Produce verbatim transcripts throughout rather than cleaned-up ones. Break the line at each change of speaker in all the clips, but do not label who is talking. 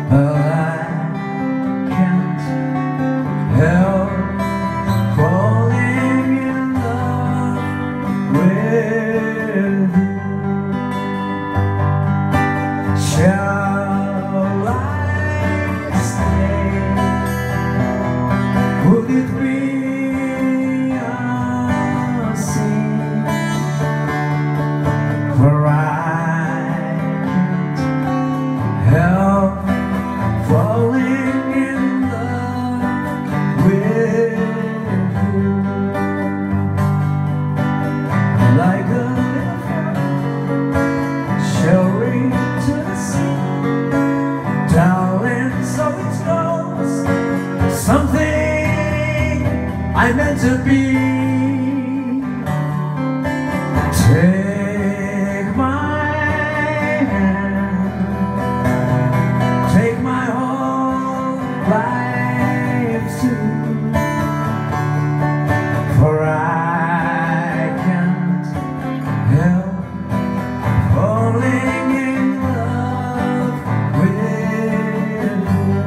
But I can't help falling in love with you. Shall I stay? Would it be a sin for I can't help falling in love with you? Like a little flower showering to the sea, darling, so it goes. Something I meant to be. Take my hand, take my whole life too, for I can't help falling in love with you.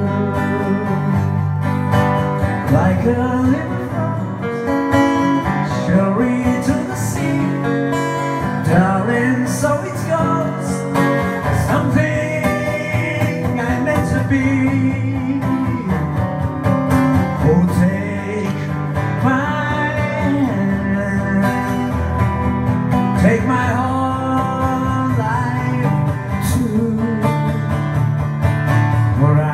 Like a little frost showering to the sea, darling, so it goes. Something I meant to be. Oh, take my hand, take my whole life too, for I